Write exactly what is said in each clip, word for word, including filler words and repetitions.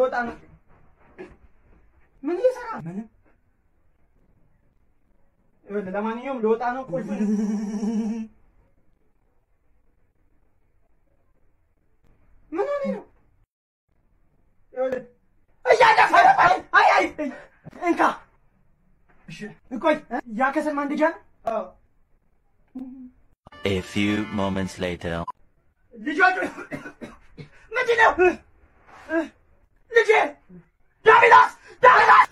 ልወጣ ነው ምን እየሰራ ምንም ይወል ለማንኛውም ልወጣ ነው ቁልፍ ምን ሆነ ነው ይወል እያደፈ አይ አይ እንካ እሺ እንቆይ ያ ከሰል ማንደጃ አዎ A few moments later ልጆች ምንድነው ልጄ ዳቪዳስ ዳቪዳስ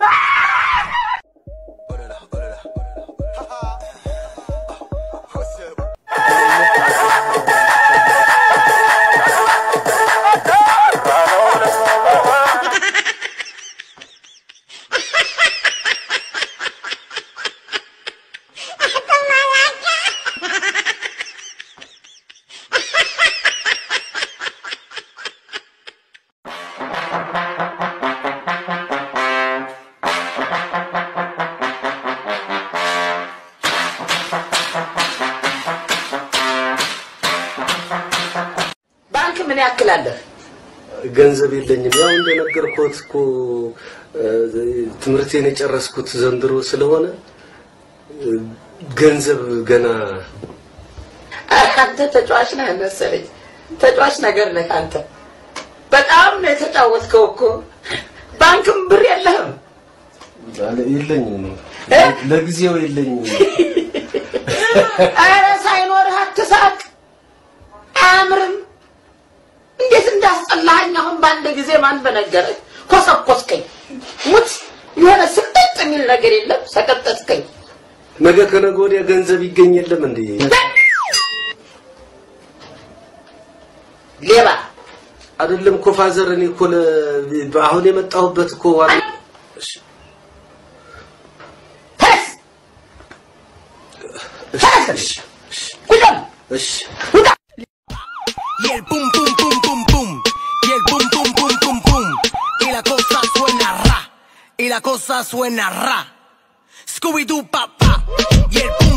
ምን ያክላል ገንዘብ የለኝም ያው እንደነገርኩት እኮ ትምርቴን የጨረስኩት ዘንድሮ ስለሆነ ገንዘብ ገና አንተ ተጫዋች ነህ መሰለኝ ተጫዋች ነገር ነህ አንተ በጣም ነው የተጫወትከው እኮ ባንክም ብር የለህም አለ የለኝም ለጊዜው የለኝም አረ ሳይኖርህ አትሳቅ አምርም እንዴት እንዳስጠላኸኝ አሁን ባንደ ጊዜ ማን በነገረኝ ኮሰኮስከኝ ሙት የሆነ ስቅጥ የሚል ነገር የለም ሰቀጠጥከኝ ነገ ከነገ ወዲያ ገንዘብ ይገኝ የለም እንዴ ሌባ አይደለም እኮ ፋዘር እኔ እኮ አሁን የመጣሁበት እኮ ዋና እሺ እሺ እሺ Y el pum pum pum pum pum y el pum pum pum pum pum y la cosa suena ra y la cosa suena ra Scooby Doo papá y el pum